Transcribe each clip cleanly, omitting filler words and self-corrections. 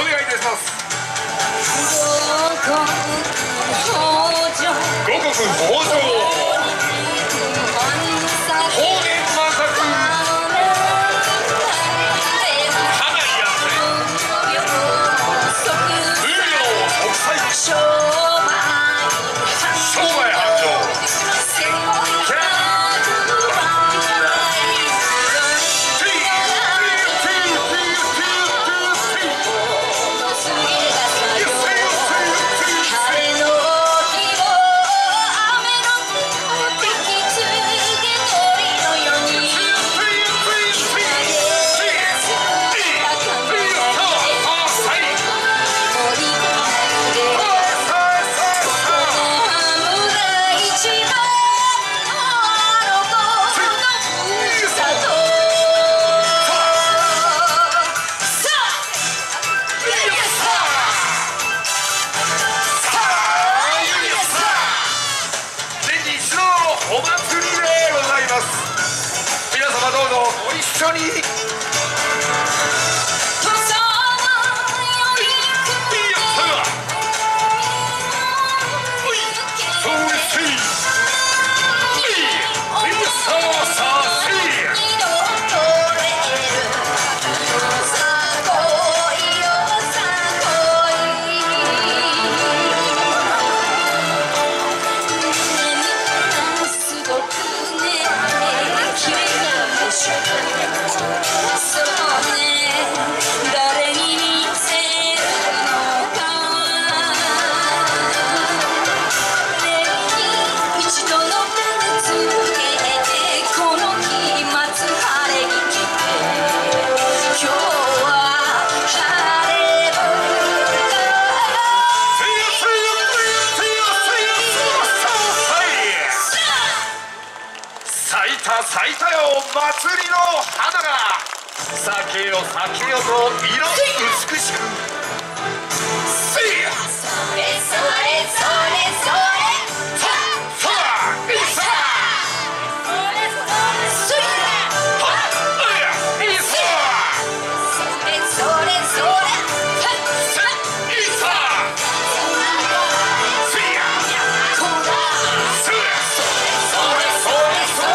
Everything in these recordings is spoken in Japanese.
願いいたします。五穀豊穣、高原満作、家内安全、風量国際、商売繁盛、お祭りでございます。皆様どうぞご一緒に。咲いたよ祭りの花が、咲けよ咲けよと色美しく。せいやそれそれそれそれさあいさそれそれそれはっいさそれそれそれさいさせいやこらそれそれそれそれ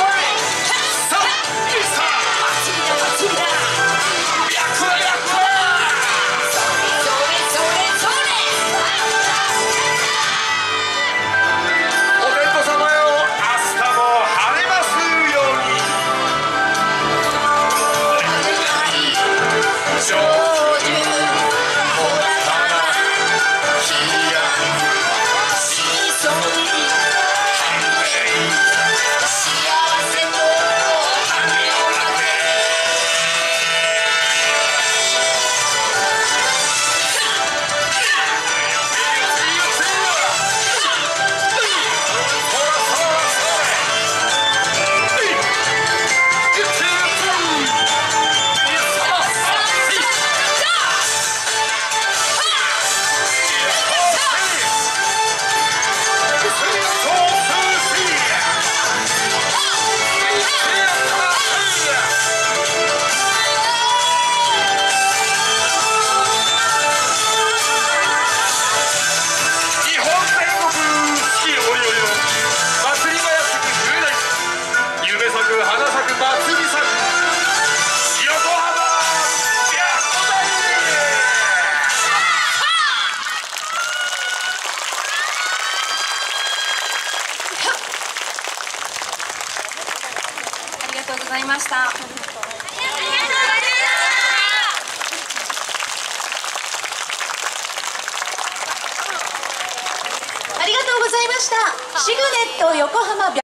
ありがとうございました。ありがとうございました。シグネット横浜